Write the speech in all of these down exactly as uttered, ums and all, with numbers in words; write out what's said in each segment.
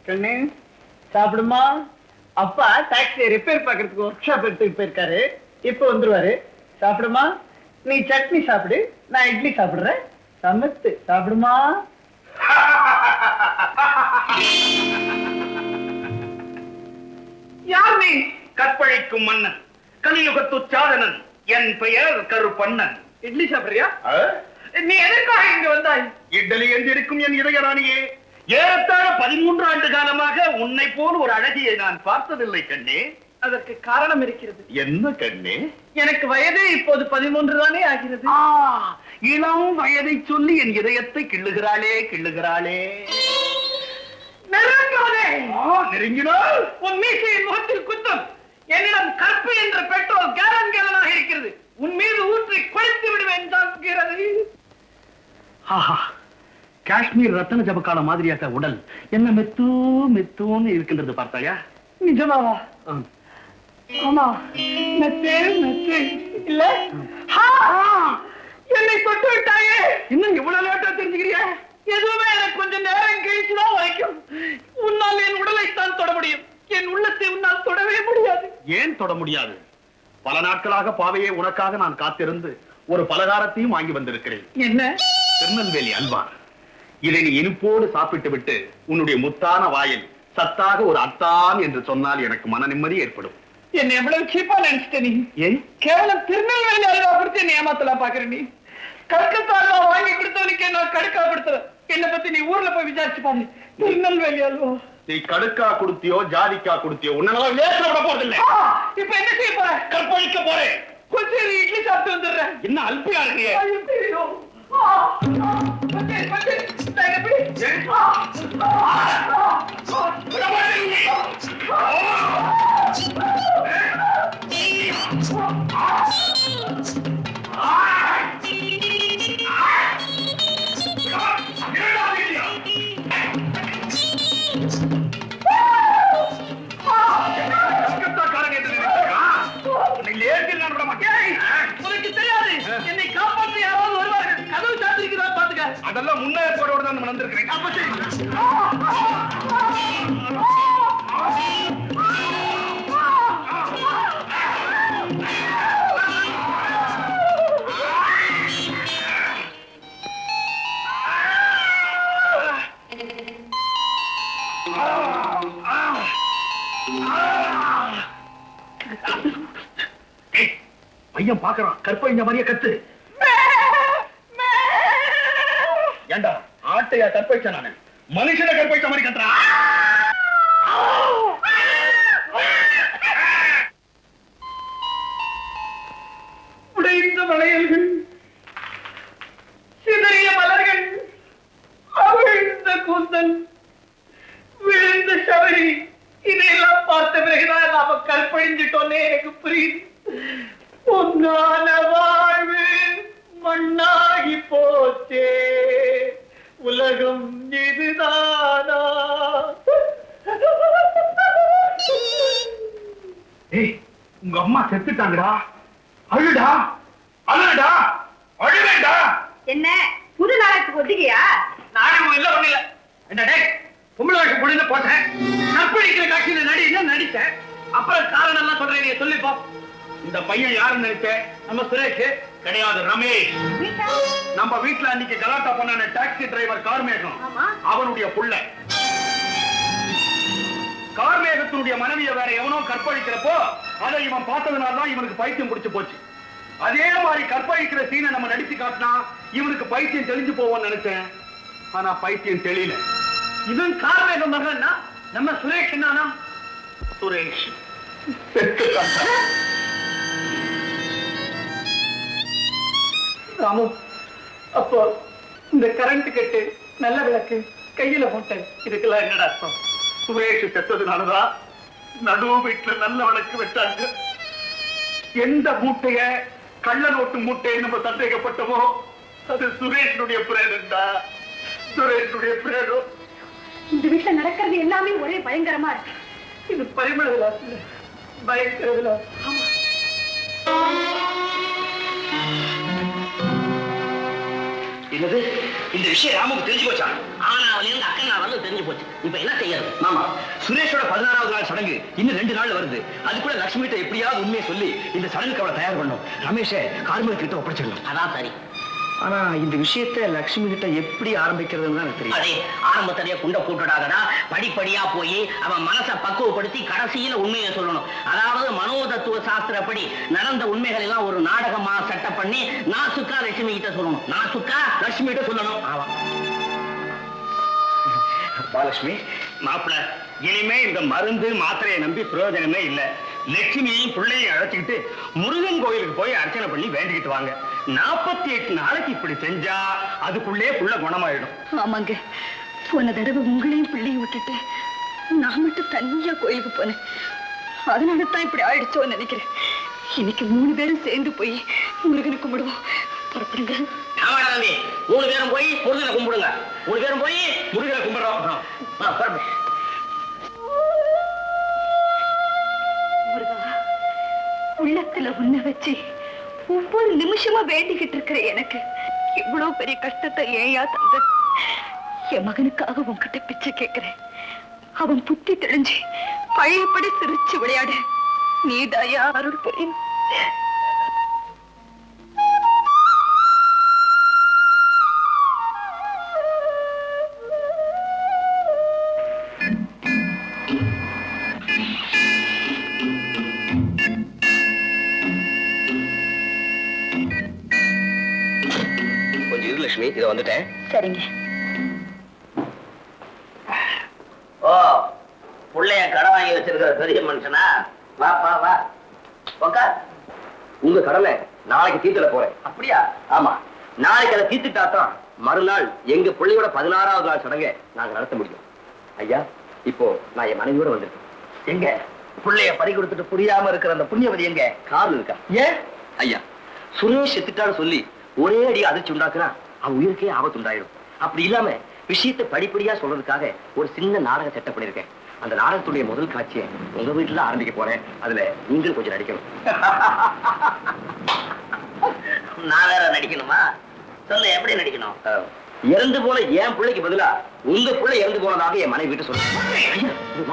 கண்ணு சாப்பிடுமா? அப்பா டாக்ஸி ரிப்பேர் பாக்குறதுக்கு ஒர்க் ஷாப் எடுத்துட்டு போயிருக்காரு, இப்ப வந்துருவாரு. சாப்பிடுமா? நீ சட்னி சாப்பிடு, நான் இட்லி சாப்பிடுறேன். சமத்து சாப்பிடுமா? யார் நீ? கற்பழிக்கும் மன்னன், கலியுகத்து சாதனன், என் பெயர் கருப்பண்ணன். இட்லி சாப்பிடுறியா? நீ எதற்காக இங்க வந்தாய்? இட்லி என்றிருக்கும் என் இதயராணியே, ஏறத்தாழ பதிமூன்று ஆண்டு காலமாக உன்னை போல் ஒரு அழகியை நான் பார்த்ததில்லை கண்ணே. அதற்கு காரணம் இருக்கிறது. என்ன கண்ணே? எனக்கு வயது இப்போது பதிமூன்று தானே ஆகிறது. இளம் வயதை சொல்லி என் இதயத்தை கிள்ளுகிறாளே கிள்ளுகிறாளே. நெருங்காதே. நெருங்கினால் உன் மீசையின் முகத்தில் குத்தம். என்னிடம் கற்பு என்ற பெட்ரோல் கேலன் கேலனாக இருக்கிறது. உன் மீது ஊற்றி கொளுத்து விடுவேன் தாக்குகிறது. காஷ்மீர் ரத்தன ஜபக்கால மாதிரியாக உடல் என்ன மெத்தூ மெத்தூன்னு இருக்கின்றது பார்த்தாயா? நிஜமாவா? ஆமா, மெத்தே மெத்தே இல்ல. என்னை தொட்டு விட்டாயே. இன்னும் இவ்வளவு லேட்டா தெரிஞ்சுக்கிறியா? எதுவுமே எனக்கு கொஞ்சம் நேரம் கழிச்சுதான் வரைக்கும். உன்னால் என் உடலைத்தான் தொட முடியும், என் உள்ளத்தை உன்னால் தொடவே முடியாது. ஏன் தொட முடியாது? பல நாட்களாக பாவையே உனக்காக நான் காத்திருந்து ஒரு பலகாரத்தையும் வாங்கி வந்திருக்கிறேன். என்ன? திருநெல்வேலி அல்வா. இதை நீ இனிப்போடு சாப்பிட்டு விட்டு உன்னுடைய முத்தான வாயில் சத்தாக ஒரு அத்தான் என்று சொன்னால் எனக்கு மன நிம்மதி ஏற்படும். என்ன எவ்வளவு சீப்பா நினைச்சிட்ட நீ? ஏன் கேவலம் திருநெல்வேலி அல்வா கொடுத்து என்ன ஏமாத்தலாம் பாக்குற நீ? கல்கத்தா அல்வா வாங்கி கொடுத்தவனுக்கு என்ன கடுக்கா கொடுத்த. என்னை பத்தி நீ ஊர்ல போய் விசாரிச்சு பாரு. திருநெல்வேலி அல்வா நீ கடுக்கா கொடுத்தியோ ஜாதிக்கா கொடுத்தியோ உன்னால லேச விட போறதில்லை. இப்ப என்ன செய்ய போற? கற்பழிக்க போறேன். கொஞ்சம் இட்லி சாப்பிட்டு வந்துடுறேன். என்ன அல்பியா இருக்கிறியே? உனக்கு தெரியாது, என்னை காப்பாற்ற யாராவது வருவார்கள். கதவு சாத்திருக்கிறதா பாத்துக்க. அதெல்லாம் முன்னேற்போடு தான் நான் வந்திருக்கிறேன். அப்ப சரி. பையன் பாக்குறான், கற்பழிஞ்ச மாதிரியே கத்து. ஏண்டா ஆட்டையா கற்பழிச்ச? நானு மனுஷனை கற்பழிச்ச மாதிரி கத்துறான். உடைந்த வளையல்கள், சிதறிய மலர்கள், அவிழ்ந்த கூந்தல், விழுந்த சவரி, இதையெல்லாம் பார்த்த பிறகுதான் நாம கற்பழிஞ்சிட்டோன்னே எனக்கு புரியுது. பொன்னான வாழ்வு மண்ணாகி போச்சே, உலகம் இதுதானா? ஏய், உங்க அம்மா செத்துட்டாங்கடா. அழுடா, அழுடா, அழுவேண்டா. என்ன புது நாடகத்துக்கு ஒத்துக்கியா? நாடகம் இல்ல ஒண்ணு இல்ல. என்ன டே, பொம்பளை வேஷம் பொழுது போட்டேன், கற்பழிக்கிற காட்சியில நடி நடிச்சேன். அப்புறம் காரணம் எல்லாம் சொல்றேன், நீ சொல்லிப்போ. இந்த பையன் யாருன்னு நினைச்ச? நம்ம சுரேஷ் கிடையாது, ரமேஷ். நம்ம வீட்டுல அன்னைக்கு கலாட்டா பண்ண டாக்ஸி டிரைவர் கார்மேகம், அவனுடைய புள்ள. கார்மேகத்தினுடைய மனைவியை வேற எவனோ கற்பழிக்கிறப்போ அதை இவன் பார்த்ததுனாலதான் இவனுக்கு பைத்தியம் பிடிச்சு போச்சு. அதே மாதிரி கற்பழிக்கிற சீனை நம்ம நடிச்சு காட்டினா இவனுக்கு பைத்தியம் தெளிஞ்சு போவோம்னு நினைச்சேன். ஆனா பைத்தியம் தெளியல. இவன் கார்மேகம் மகன்னா நம்ம சுரேஷ் என்னன்னா? சுரேஷ் ராமு, அப்போ இந்த கரண்ட் கட்டு, நல்ல விளக்கு, கையில போட்டேன், இதுக்கெல்லாம் என்னடா அர்த்தம்? சுரேஷ் செத்ததுனாலதான் நடு வீட்டுல நல்ல விளக்கு வச்சாங்க. எந்த மூட்டைய கள்ள நோட்டு மூட்டையை நம்ம சந்தேகப்பட்டோமோ அது சுரேஷனுடைய பிரேதம்டா. சுரேஷனுடைய பிரேதம். இந்த வீட்டுல நடக்கிறது எல்லாமே ஒரே பயங்கரமா இருக்கு. இது பரிமள விலாசம், பயங்கர விலாசம். என்னது இந்த விஷயம் ராமுக்கு தெரிஞ்சு போச்சா? ஆனா அவன் இருந்து அக்கன் நான் வந்து தெரிஞ்சு போச்சு. போச்சு. இப்ப என்ன செய்யறது? மாமா, சுரேஷோட பதினாறாவது நாள் சடங்கு இன்னும் ரெண்டு நாள் வருது. அதுக்குள்ள லட்சுமி கிட்ட எப்படியாவது உண்மையை சொல்லி இந்த சடங்குக்கு அவளை தயார் பண்ணும். ரமேஷை கார்மிக கிட்ட ஒப்படைச்சிடணும். அதான் சரி. ஆனா இந்த விஷயத்தை லட்சுமி கிட்ட எப்படி ஆரம்பிக்கிறதுன்னு தான் தெரியும். அதே ஆரம்பத்திலேயே குண்ட கூட்டடாகடா, படிப்படியா போய் அவன் மனசை பக்குவப்படுத்தி கடைசியில உண்மையை சொல்லணும். அதாவது மனோதத்துவ சாஸ்திரப்படி நடந்த உண்மைகள் எல்லாம் ஒரு நாடகமா செட்டப் பண்ணி நாசுக்கா லட்சுமி கிட்ட சொல்லணும். நாசுக்கா லட்சுமி கிட்ட சொல்லணும். ஆமா பாலட்சுமி, மாப்பிள்ள, இனிமே இந்த மருந்து மாத்திரையை நம்பி பிரயோஜனமே இல்ல. லட்சுமியையும் பிள்ளையும் அழைச்சிக்கிட்டு முருகன் கோயிலுக்கு போய் அர்ச்சனை பண்ணி வேண்டிக்கிட்டு வாங்க. நாற்பத்தி எட்டு நாளைக்கு இப்படி செஞ்சா அதுக்குள்ளே புள்ள குணமாயிடும். ஆமாங்க, போன தடவை உங்களையும் பிள்ளையும் விட்டுட்டு நான் மட்டும் தனியா கோயிலுக்கு போனேன். அதனால தான் இப்படி ஆயிடுச்சோன்னு நினைக்கிறேன். இன்னைக்கு மூணு பேரும் சேர்ந்து போய் முருகனை கும்பிடுவோம். புறப்படுங்க. தம்பி, மூணு பேரும் போய் முருகனை கும்பிடுங்க. மூணு பேரும் போய் முருகனை கும்பிடுறோம். உள்ளத்துல உன்னை வச்சு ஒவ்வொரு நிமிஷமா வேண்டிக்கிட்டு இருக்கிற எனக்கு இவ்வளவு பெரிய கஷ்டத்தை ஏயா தந்த? என் மகனுக்காக உன்கிட்ட பிச்சை கேட்கிறேன். அவன் புத்தி தெளிஞ்சு பழையபடி சிரிச்சு விளையாட நீ தயா அருள் புரியணும். லட்சுமி, இத வந்துட்டேன். சரிங்க. ஓ, புள்ளைய கடை வாங்கி வச்சிருக்கிற பெரிய மனுஷனா? வா வா வா உட்கார். உங்க கடனை நாளைக்கு தீர்த்துட போறேன். அப்படியா? ஆமா, நாளைக்கு அதை தீர்த்துட்டாதான் மறுநாள் எங்க பிள்ளையோட பதினாறாவது நாள் சடங்கை நாங்க நடத்த முடியும். ஐயா, இப்போ நான் என் மனைவியோட வந்திருக்கேன். எங்க பிள்ளைய பறி கொடுத்துட்டு புரியாம இருக்கிற அந்த புண்ணியவதி எங்க? கால் இருக்கா? ஏன் ஐயா, சுரேஷ் செத்துட்டான்னு சொல்லி ஒரே அடி அதிர்ச்சி உண்டாக்குனா அவன் உயிருக்கே ஆபத்து உண்டாயிடும். அப்படி இல்லாம விஷயத்தை படிப்படியா சொல்றதுக்காக ஒரு சின்ன நாடகம் செட்டப் பண்ணிருக்கேன். அந்த நாடகத்துடைய முதல் காட்சியை உங்க வீட்டுல ஆரம்பிக்க போறேன். அதுல நீங்களும் கொஞ்சம் நடிக்கணும். நான் வேற நடிக்கணுமா? சொல்ல, எப்படி நடிக்கணும்? இறந்து போன என் பிள்ளைக்கு பதிலா உங்க பிள்ளை இறந்து போனதாக என் மனைவி வீட்டு சொல்றேன்.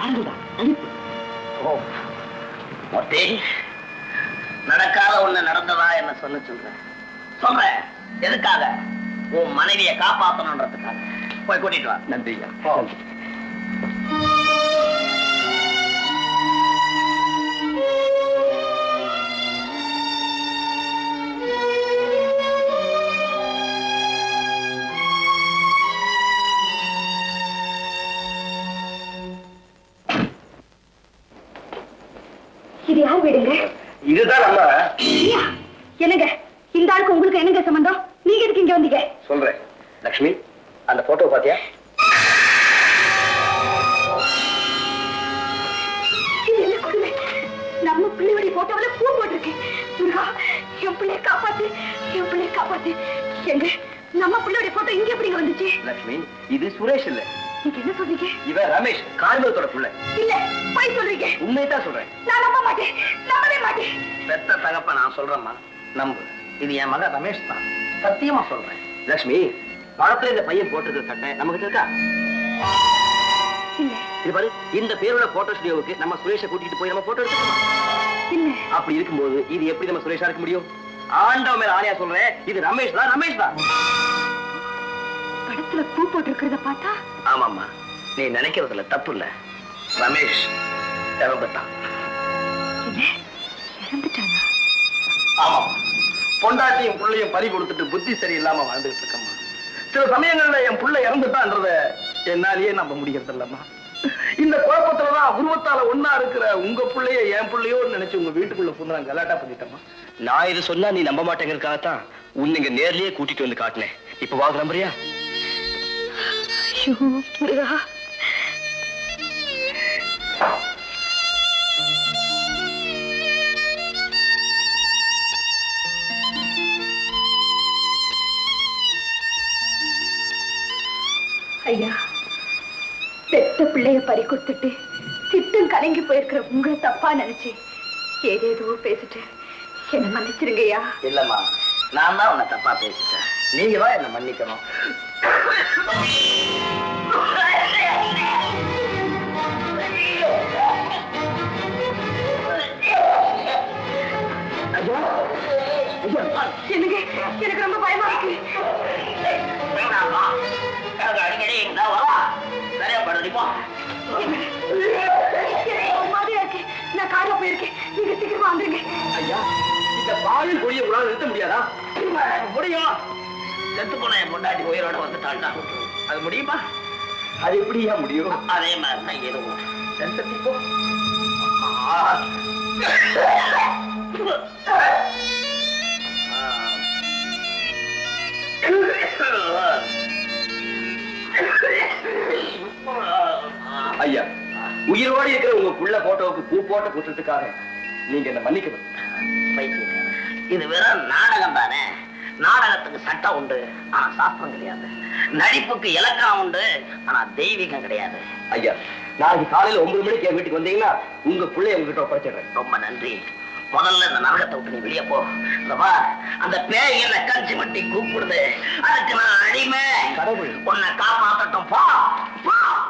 நடக்காத ஒண்ணு நடந்ததா என்ன சொல்ல சொல்றேன். சொல்றேன். எதுக்காக? உன் மனைவியை காப்பாற்றணுன்றதுக்காக. போய் கூட்டிட்டு வா. நன்றி. இது யார் வீடுங்க? இதுதான் நம்ம. என்னங்க, இந்த ஆளுக்கு உங்களுக்கு என்னங்க சம்பந்தம்? நீங்க எதுக்கு இங்க வந்தீங்க? சொல்றேன். லட்சுமி, அந்த போட்டோ பாத்தியா? என்ன கொடுமை! நம்ம பிள்ளையோட போட்டோல பூ போட்டிருக்கேன். என் பிள்ளைய காப்பாத்து, என் பிள்ளைய காப்பாத்து. எங்க நம்ம பிள்ளையோட போட்டோ இங்க எப்படி வந்துச்சு? லட்சுமி, இது சுரேஷ் இல்ல. நீங்க என்ன சொல்றீங்க? இவன் ரமேஷ், கார்மிகத்தோட பிள்ளை. இல்ல, போய் சொல்றீங்க. உண்மையதான் சொல்றேன். நான் நம்ப மாட்டேன், நம்பவே மாட்டேன். பெத்த தகப்ப நான் சொல்றேம்மா, நம்பு. இது என் மகன் ரமேஷ் தான். சத்தியமா சொல்றேன். லட்சுமி, படத்துல இந்த பையன் போட்டிருக்கிற சட்டை நம்ம கிட்ட இருக்கா? இது பாரு, இந்த பேரோட போட்டோ ஸ்டுடியோவுக்கு நம்ம சுரேஷை கூட்டிட்டு போய் நம்ம போட்டோ எடுத்துக்கோமா? அப்படி இருக்கும்போது இது எப்படி நம்ம சுரேஷா இருக்க முடியும்? ஆண்டவ மேல ஆணையா சொல்றேன், இது ரமேஷ் தான், ரமேஷ் தான். படத்துல பூ போட்டிருக்கிறத பார்த்தா? ஆமாம்மா, நீ நினைக்கிறதுல தப்பு இல்ல. ரமேஷ் இறந்துட்டான். இறந்துட்டானா? ஆமாம், பொண்டாட்டியும் புள்ளையும் பறி கொடுத்துட்டு புத்தி சரியில்லாம வாழ்ந்துட்டு இருக்கம்மா. சில சமயங்கள்ல என் புள்ள இறந்துட்டான்றத என்னாலேயே நம்ப முடியறது இல்லம்மா. இந்த குழப்பத்துலதான் உருவத்தால ஒன்னா இருக்கிற உங்க பிள்ளைய என் பிள்ளையோ நினைச்சு உங்க வீட்டுக்குள்ள புண்ணு நான் கலாட்டா பண்ணிட்டேம்மா. நான் இது சொன்னா நீ நம்ப மாட்டேங்கிறதுக்காகத்தான் உன்னை இங்க நேர்லயே கூட்டிட்டு வந்து காட்டினேன். இப்ப வாங்க நம்புறியா? ஐயா, பெத்த பிள்ளைய பறி கொடுத்துட்டு சித்தம் கலங்கி போயிருக்கிற உங்களை தப்பா நினைச்சு ஏதேதோ பேசிட்டு என்ன மன்னிச்சிருங்கய்யா. இல்லம்மா, நான் தான் உன்னை தப்பா பேசிட்டேன். நீங்க தான் என்ன மன்னிக்கணும். போயிருக்கேன். நீங்க சீக்கிரமா வந்துருங்க. ஐயா, இந்த பாலில் கொடிய உங்களால் நிறுத்த முடியாதா? முடியும். செத்து போன என் பொண்டாட்டி உயிரோட வந்துட்டாள்டா. அது முடியுமா? அது எப்படியா முடியும்? அதே மாதிரிதான் எதுவும். செத்து போ. ஐயா, உயிரோடு இருக்கிற உங்க புள்ள போட்டோவுக்கு பூ போட்ட குற்றத்துக்காக நீங்க என்ன மன்னிக்கணும். இது வெறும் நாடகம் தானே. நாடகத்துக்கு சட்டம் உண்டு, ஆனா சாஸ்திரம் கிடையாது. நடிப்புக்கு இலக்கணம் உண்டு, ஆனா தெய்வீகம் கிடையாது. ஐயா, நாளைக்கு காலையில ஒன்பது மணிக்கு என் வீட்டுக்கு வந்தீங்கன்னா உங்க பிள்ளைய உங்ககிட்ட ஒப்படைச்சிடுறேன். ரொம்ப நன்றி. முதல்ல இந்த நரகத்தை விட்டு நீ வெளியே போ. அந்த பேய் என்ன கஞ்சி மட்டி கூப்பிடுது, அதுக்கு நான் அடிமை. கடவுள் உன்னை காப்பாத்தட்டும். போ.